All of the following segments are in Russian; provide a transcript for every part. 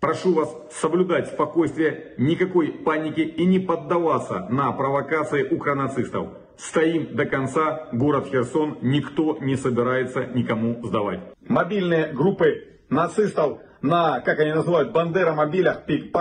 Прошу вас соблюдать спокойствие, никакой паники и не поддаваться на провокации укронацистов. Стоим до конца, город Херсон никто не собирается никому сдавать. Мобильные группы нацистов на, как они называют, бандеромобилях,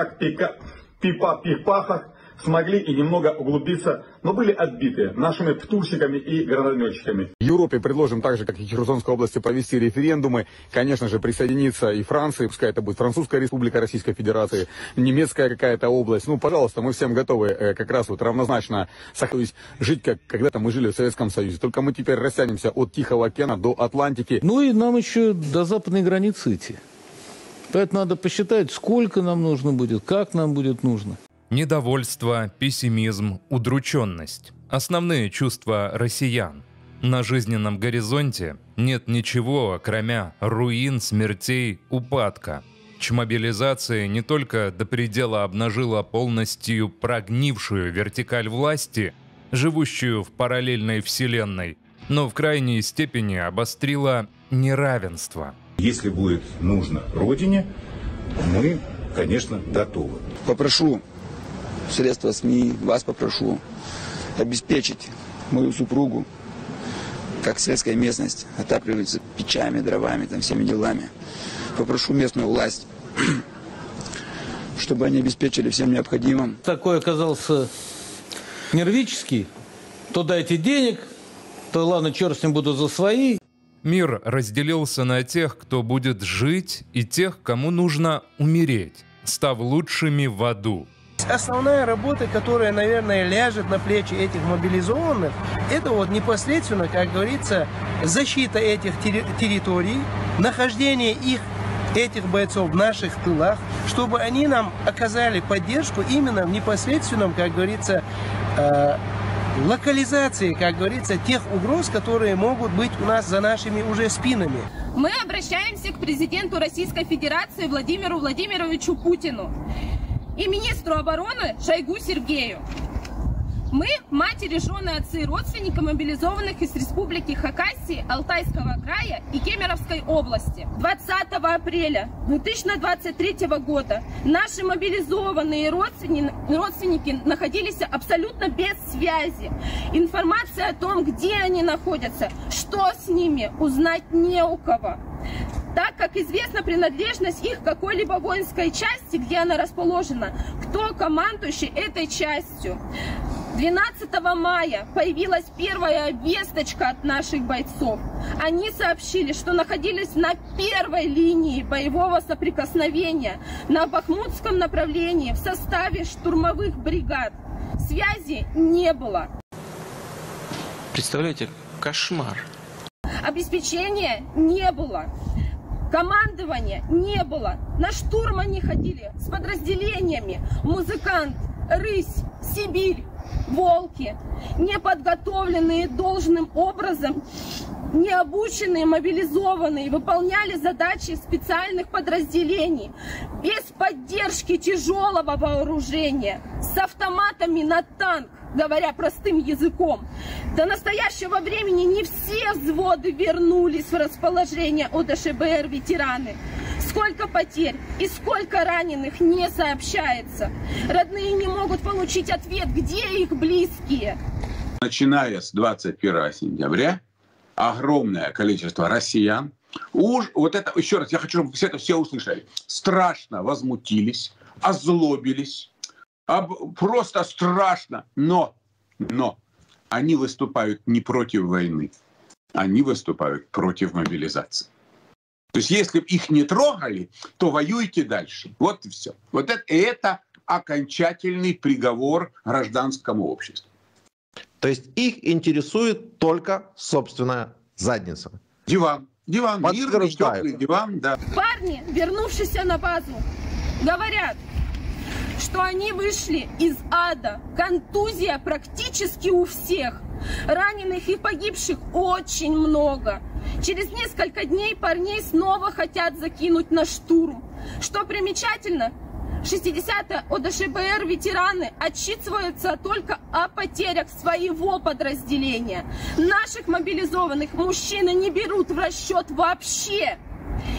пипах смогли и немного углубиться, но были отбиты нашими птурщиками и гранатометчиками. В Европе предложим так же, как и в Херсонской области, провести референдумы. Конечно же, присоединиться и Франции, пускай это будет Французская республика Российской Федерации, немецкая какая-то область. Ну, пожалуйста, мы всем готовы как раз вот равнозначно жить, как когда-то мы жили в Советском Союзе. Только мы теперь растянемся от Тихого океана до Атлантики. Ну и нам еще до западной границы идти. Поэтому надо посчитать, сколько нам нужно будет, как нам будет нужно. Недовольство, пессимизм, удрученность – основные чувства россиян. На жизненном горизонте нет ничего, кроме руин, смертей, упадка. Чмобилизация не только до предела обнажила полностью прогнившую вертикаль власти, живущую в параллельной вселенной, но в крайней степени обострила неравенство. Если будет нужно Родине, мы, конечно, готовы. Попрошу средства СМИ, вас попрошу обеспечить мою супругу, как сельская местность отапливается печами, дровами, там, всеми делами. Попрошу местную власть, чтобы они обеспечили всем необходимым. Такой оказался нервический, то дайте денег, то ладно, черт с ним, буду за свои. Мир разделился на тех, кто будет жить, и тех, кому нужно умереть, став лучшими в аду. Основная работа, которая, наверное, ляжет на плечи этих мобилизованных, это вот непосредственно, как говорится, защита этих территорий, нахождение этих бойцов в наших тылах, чтобы они нам оказали поддержку именно в непосредственном, как говорится, локализации, как говорится, тех угроз, которые могут быть у нас за нашими уже спинами. Мы обращаемся к президенту Российской Федерации Владимиру Владимировичу Путину и министру обороны Шойгу Сергею. Мы, матери, жены, отцы и родственники мобилизованных из республики Хакасии, Алтайского края и Кемеровской области. 20 апреля 2023 года наши мобилизованные родственники находились абсолютно без связи. Информация о том, где они находятся, что с ними, узнать не у кого. Так как известна принадлежность их какой-либо воинской части, где она расположена, кто командующий этой частью. 12 мая появилась первая весточка от наших бойцов. Они сообщили, что находились на первой линии боевого соприкосновения на Бахмутском направлении в составе штурмовых бригад. Связи не было. Представляете, кошмар. Обеспечения не было. Командования не было. На штурм они ходили с подразделениями «Музыкант», «Рысь», «Сибирь», «Волки». Неподготовленные должным образом, необученные, мобилизованные выполняли задачи специальных подразделений без поддержки тяжелого вооружения, с автоматами на танк, говоря простым языком. До настоящего времени не все взводы вернулись в расположение ОДШБР ветераны. Сколько потерь и сколько раненых не сообщается. Родные не могут получить ответ, где их близкие. Начиная с 21 сентября огромное количество россиян, вот это, еще раз, я хочу, чтобы это все услышали, страшно возмутились, озлобились, просто страшно, но они выступают не против войны, они выступают против мобилизации. То есть если бы их не трогали, то воюйте дальше. Вот и все. Вот это окончательный приговор гражданскому обществу. То есть их интересует только собственная задница. Диван, мирный, теплый диван, да. Парни, вернувшиеся на базу, говорят, что они вышли из ада. Контузия практически у всех. Раненых и погибших очень много. Через несколько дней парней снова хотят закинуть на штурм. Что примечательно, 60-е ОДШБР ветераны отчитываются только о потерях своего подразделения. Наших мобилизованных мужчины не берут в расчет вообще.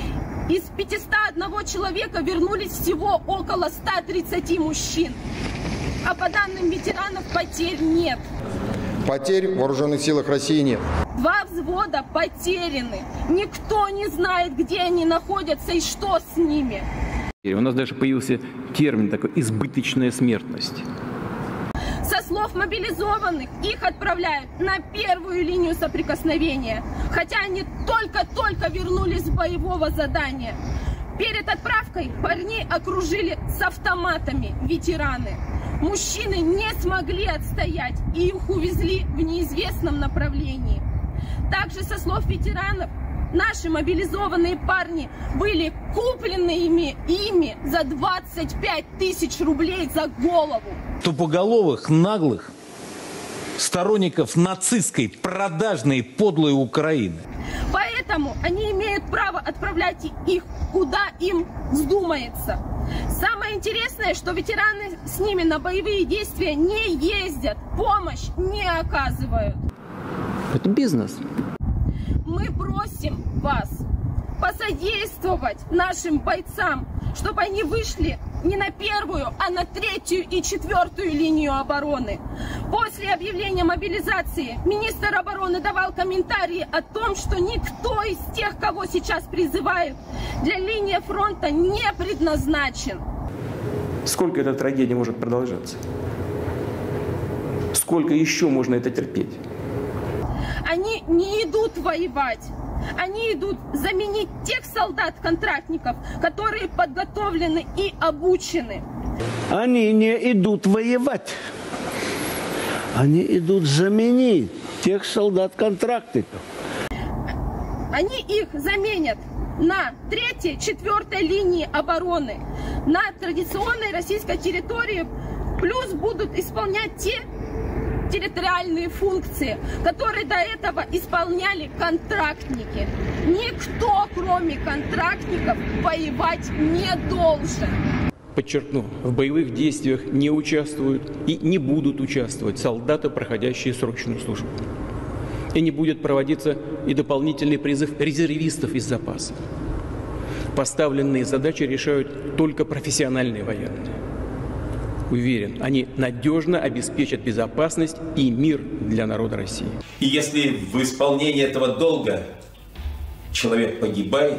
Из 501 человека вернулись всего около 130 мужчин. А по данным ветеранов, потерь нет. Потерь в вооруженных силах России нет. 2 взвода потеряны. Никто не знает, где они находятся и что с ними. У нас даже появился термин такой «избыточная смертность». Со слов мобилизованных, их отправляют на первую линию соприкосновения, хотя они только-только вернулись с боевого задания. Перед отправкой парней окружили с автоматами ветераны. Мужчины не смогли отстоять, и их увезли в неизвестном направлении. Также, со слов ветеранов, наши мобилизованные парни были куплены ими за 25 тысяч рублей за голову. Тупоголовых, наглых сторонников нацистской, продажной, подлой Украины. Поэтому они имеют право отправлять их куда им вздумается. Самое интересное, что ветераны с ними на боевые действия не ездят, помощь не оказывают. Это бизнес. Мы просим вас посодействовать нашим бойцам, чтобы они вышли не на первую, а на 3-ю и 4-ю линию обороны. После объявления мобилизации министр обороны давал комментарии о том, что никто из тех, кого сейчас призывают, для линии фронта не предназначен. Сколько эта трагедия может продолжаться? Сколько еще можно это терпеть? Они не идут воевать. Они идут заменить тех солдат-контрактников, которые подготовлены и обучены. Они не идут воевать. Они идут заменить тех солдат-контрактников. Они их заменят на 3-й, 4-й линии обороны, на традиционной российской территории, плюс будут исполнять те территориальные функции, которые до этого исполняли контрактники. Никто, кроме контрактников, воевать не должен. Подчеркну, в боевых действиях не участвуют и не будут участвовать солдаты, проходящие срочную службу. И не будет проводиться и дополнительный призыв резервистов из запаса. Поставленные задачи решают только профессиональные военные. Уверен, они надежно обеспечат безопасность и мир для народа России. И если в исполнении этого долга человек погибает,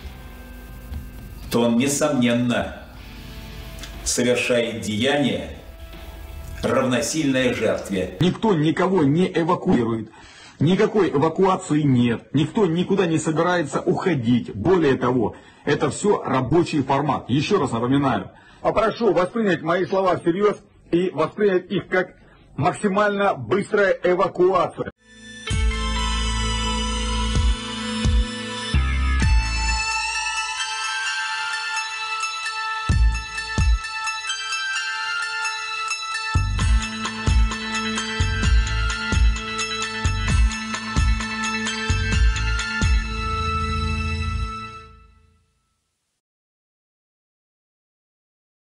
то он, несомненно, совершает деяние, равносильное жертве. Никто никого не эвакуирует. Никакой эвакуации нет. Никто никуда не собирается уходить. Более того, это все рабочий формат. Еще раз напоминаю. Попрошу воспринять мои слова всерьез и воспринять их как максимально быстрая эвакуация.